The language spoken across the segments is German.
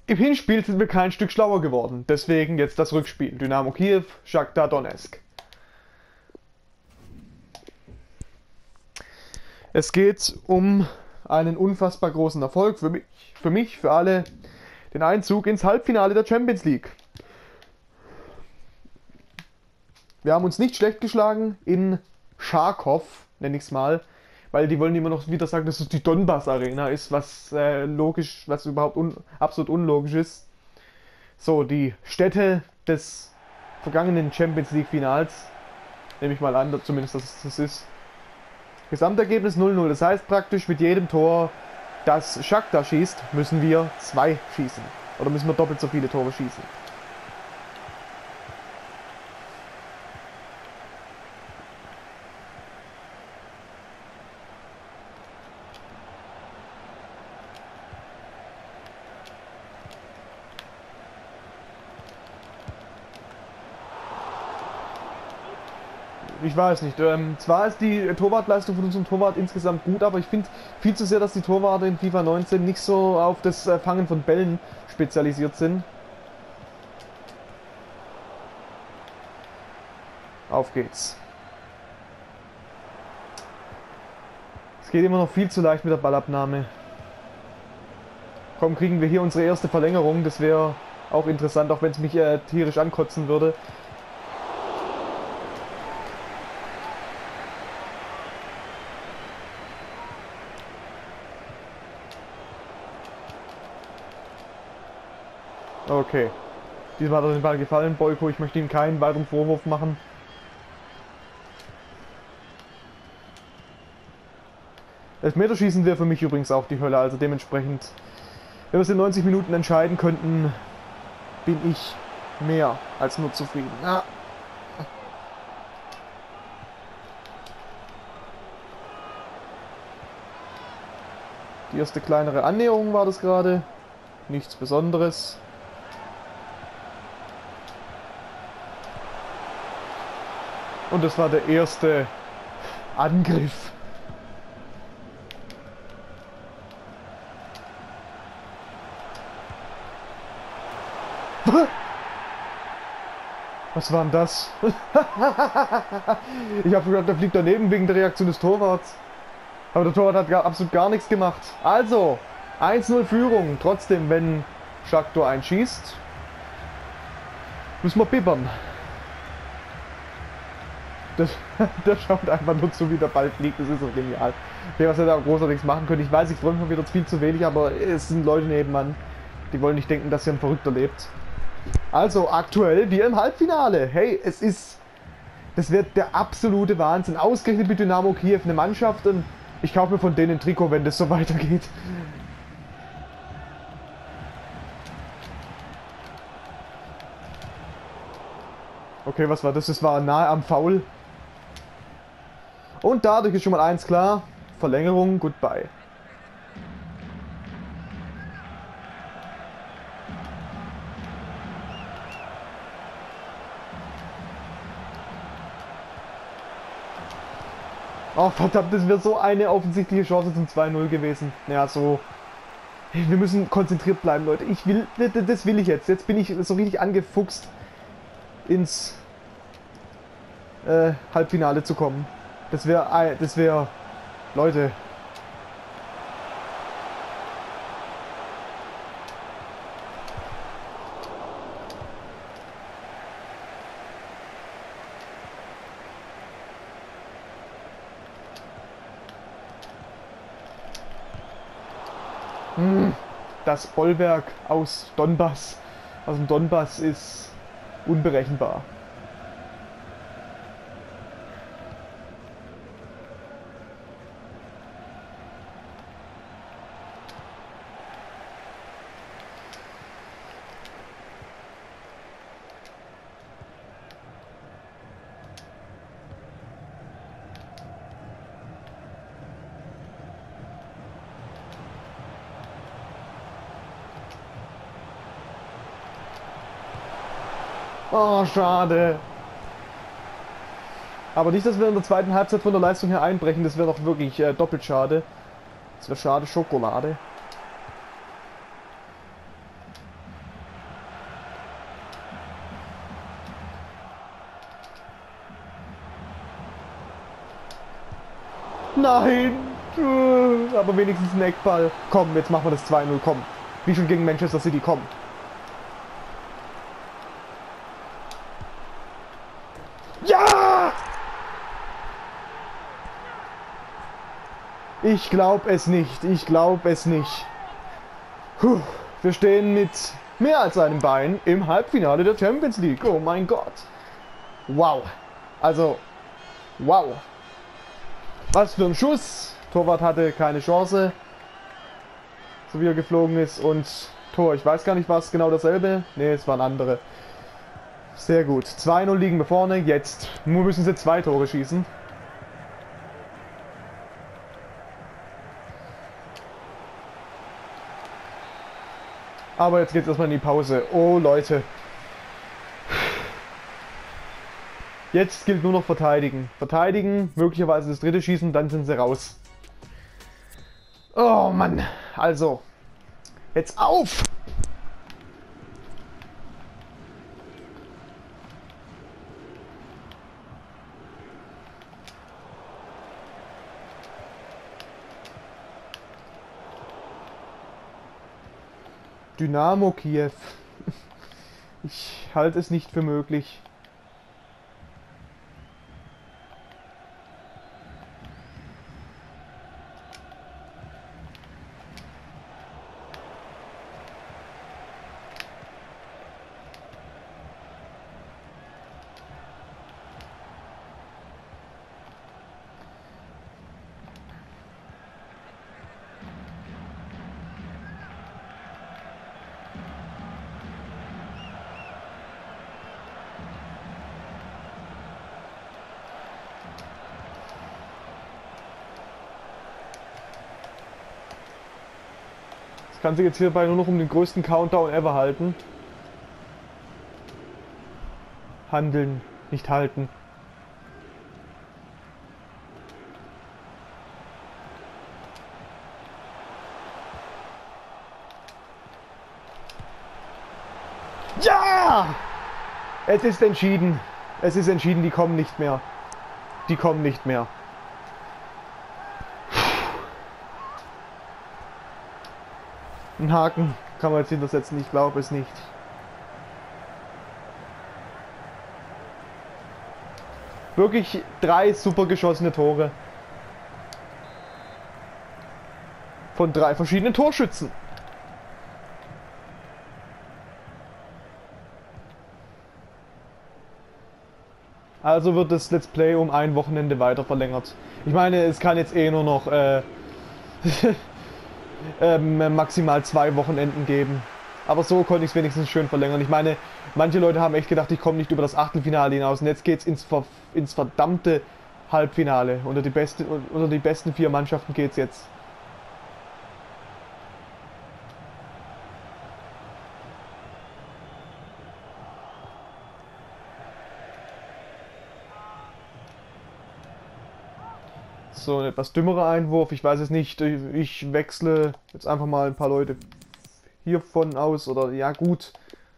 Im Hinspiel sind wir kein Stück schlauer geworden. Deswegen jetzt das Rückspiel. Dynamo Kiew, Shakhtar Donetsk. Es geht um einen unfassbar großen Erfolg für mich, für alle, den Einzug ins Halbfinale der Champions League. Wir haben uns nicht schlecht geschlagen in Charkow, nenne ich es mal, weil die wollen immer noch wieder sagen, dass es die Donbass Arena ist, was logisch, was überhaupt absolut unlogisch ist. So, die Städte des vergangenen Champions League Finals, nehme ich mal an, zumindest dass das ist. Gesamtergebnis 0:0, das heißt praktisch mit jedem Tor, das Shakhtar schießt, müssen wir 2 schießen. Oder müssen wir doppelt so viele Tore schießen. Ich weiß nicht. Zwar ist die Torwartleistung von unserem Torwart insgesamt gut, aber ich finde viel zu sehr, dass die Torwarte in FIFA 19 nicht so auf das Fangen von Bällen spezialisiert sind. Auf geht's. Es geht immer noch viel zu leicht mit der Ballabnahme. Komm, kriegen wir hier unsere erste Verlängerung. Das wäre auch interessant, auch wenn es mich tierisch ankotzen würde. Okay. Diesmal hat er den Ball gefallen, Boyko. Ich möchte ihm keinen weiteren Vorwurf machen. Elfmeterschießen wäre für mich übrigens auch die Hölle. Also dementsprechend, wenn wir es in 90 Minuten entscheiden könnten, bin ich mehr als nur zufrieden. Ah. Die erste kleinere Annäherung war das gerade. Nichts Besonderes. Und das war der erste Angriff. Was war denn das? Ich habe gedacht, der fliegt daneben wegen der Reaktion des Torwarts. Aber der Torwart hat absolut gar nichts gemacht. Also, 1:0 Führung. Trotzdem, wenn Shakhtar einschießt, müssen wir bibbern. Der schaut einfach nur zu, wie der Ball fliegt. Das ist so genial. Ja, was er da großartig machen könnte. Ich weiß, ich freue mich mal wieder viel zu wenig, aber es sind Leute nebenan, die wollen nicht denken, dass hier ein Verrückter lebt. Also, aktuell wir im Halbfinale. Hey, das wird der absolute Wahnsinn. Ausgerechnet mit Dynamo Kiew eine Mannschaft und ich kaufe mir von denen ein Trikot, wenn das so weitergeht. Okay, was war das? Das war nahe am Foul. Und dadurch ist schon mal eins klar. Verlängerung, goodbye. Oh verdammt, das wäre so eine offensichtliche Chance zum 2:0 gewesen. Ja, so. Wir müssen konzentriert bleiben, Leute. Das will ich jetzt. Jetzt bin ich so richtig angefuchst, ins Halbfinale zu kommen. Das wäre, Leute. Das Bollwerk aus Donbass, aus dem Donbass ist unberechenbar. Oh, schade. Aber nicht, dass wir in der zweiten Halbzeit von der Leistung her einbrechen. Das wäre doch wirklich doppelt schade. Das wäre schade Schokolade. Nein! Aber wenigstens ein Eckball. Komm, jetzt machen wir das 2-0, komm. Wie schon gegen Manchester City, komm. Ja! Ich glaube es nicht, ich glaube es nicht. Puh, wir stehen mit mehr als einem Bein im Halbfinale der Champions League. Oh mein Gott. Wow. Also, wow. Was für ein Schuss. Torwart hatte keine Chance. So wie er geflogen ist. Und Tor. Ich weiß gar nicht, war es genau dasselbe? Ne, es waren andere. Sehr gut. 2-0 liegen wir vorne. Jetzt müssen sie 2 Tore schießen. Aber jetzt geht es erstmal in die Pause. Oh Leute. Jetzt gilt nur noch verteidigen. Verteidigen, möglicherweise das dritte schießen, dann sind sie raus. Oh Mann. Also. Jetzt auf! Dynamo Kiew. Ich halte es nicht für möglich. Das kann sich jetzt hierbei nur noch um den größten Countdown ever halten. Handeln, nicht halten. Ja! Es ist entschieden. Es ist entschieden, die kommen nicht mehr. Die kommen nicht mehr. Ein Haken kann man jetzt hintersetzen, ich glaube es nicht. Wirklich 3 super geschossene Tore. Von 3 verschiedenen Torschützen. Also wird das Let's Play um ein Wochenende weiter verlängert. Ich meine, es kann jetzt eh nur noch maximal 2 Wochenenden geben. Aber so konnte ich es wenigstens schön verlängern. Ich meine, manche Leute haben echt gedacht, ich komme nicht über das Achtelfinale hinaus. Und jetzt geht's ins verdammte Halbfinale. Unter die besten 4 Mannschaften geht's jetzt. So, ein etwas dümmerer Einwurf. Ich weiß es nicht. Ich wechsle jetzt einfach mal ein paar Leute hiervon aus. Oder ja gut.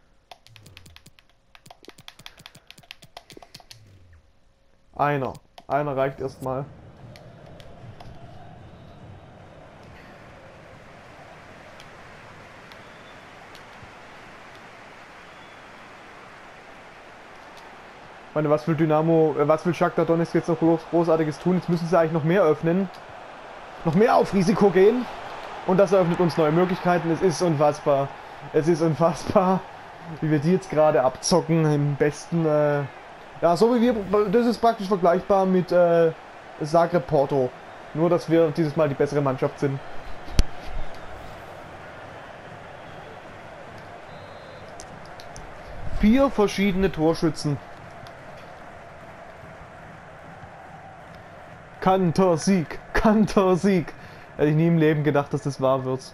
Einer reicht erstmal. Ich meine, was will Shakhtar Donetsk jetzt noch Großartiges tun? Jetzt müssen sie eigentlich noch mehr öffnen. Noch mehr auf Risiko gehen. Und das eröffnet uns neue Möglichkeiten. Es ist unfassbar. Es ist unfassbar, wie wir die jetzt gerade abzocken. Im besten, ja, so wie wir, das ist praktisch vergleichbar mit Zagreb Porto. Nur, dass wir dieses Mal die bessere Mannschaft sind. Vier verschiedene Torschützen. Kantersieg, Kantersieg. Hätte ich nie im Leben gedacht, dass das wahr wird.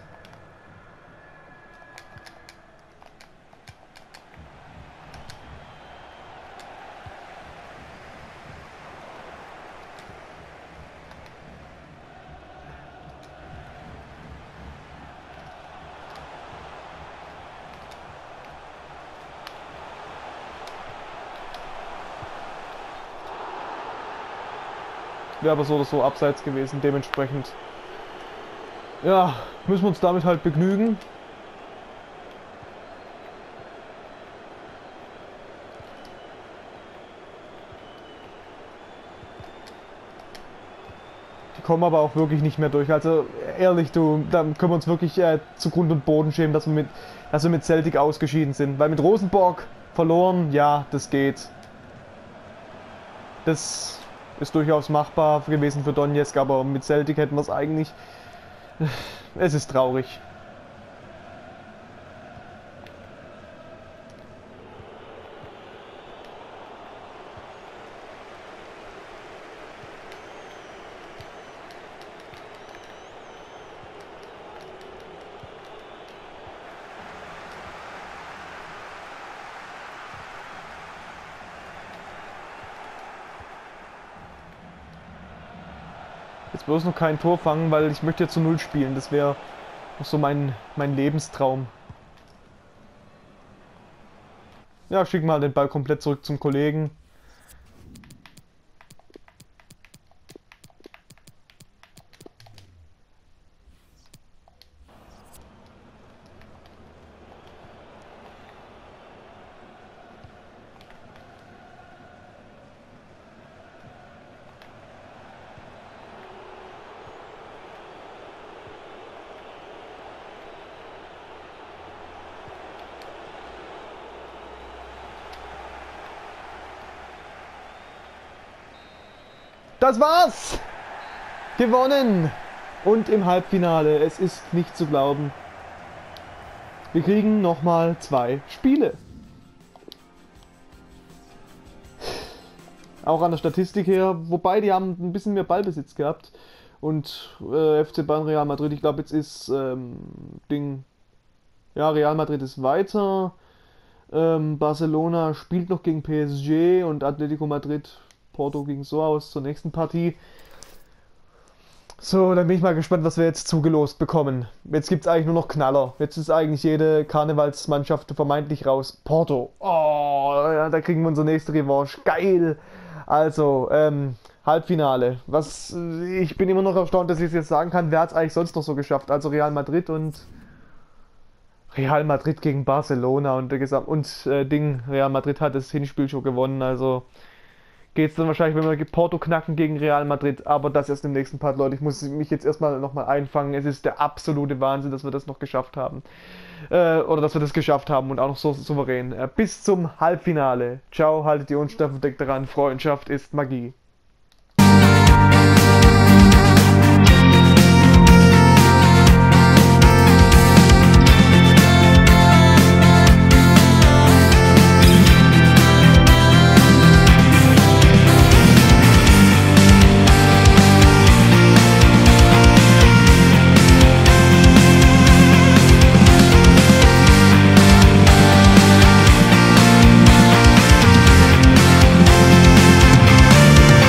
wäre aber so oder so abseits gewesen, dementsprechend. Ja, müssen wir uns damit halt begnügen. Die kommen aber auch wirklich nicht mehr durch. Also ehrlich, du, da können wir uns wirklich zu Grund und Boden schämen, dass wir mit Celtic ausgeschieden sind. Weil mit Rosenborg verloren, ja, das geht. Das ist durchaus machbar gewesen für Donetsk, aber mit Celtic hätten wir es eigentlich. Es ist traurig. Jetzt bloß noch kein Tor fangen, weil ich möchte ja zu Null spielen. Das wäre noch so mein Lebenstraum. Ja, schick mal den Ball komplett zurück zum Kollegen. Das war's! Gewonnen! Und im Halbfinale. Es ist nicht zu glauben. Wir kriegen nochmal 2 Spiele. Auch an der Statistik her, wobei die haben ein bisschen mehr Ballbesitz gehabt. Und FC Bayern, Real Madrid, ich glaube jetzt ist ja, Real Madrid ist weiter. Barcelona spielt noch gegen PSG und Atletico Madrid, Porto ging so aus zur nächsten Partie. So, dann bin ich mal gespannt, was wir jetzt zugelost bekommen. Jetzt gibt es eigentlich nur noch Knaller. Jetzt ist eigentlich jede Karnevalsmannschaft vermeintlich raus. Porto. Oh, ja, da kriegen wir unsere nächste Revanche. Geil. Also, Halbfinale. Ich bin immer noch erstaunt, dass ich es jetzt sagen kann. Wer hat es eigentlich sonst noch so geschafft? Also Real Madrid gegen Barcelona und Real Madrid hat das Hinspiel schon gewonnen. Also geht es dann wahrscheinlich, wenn wir Porto knacken gegen Real Madrid, aber das erst im nächsten Part, Leute. Ich muss mich jetzt erstmal nochmal einfangen. Es ist der absolute Wahnsinn, dass wir das noch geschafft haben. Oder dass wir das geschafft haben und auch noch so souverän. Bis zum Halbfinale. Ciao, haltet die Ohren steif und denkt daran, Freundschaft ist Magie.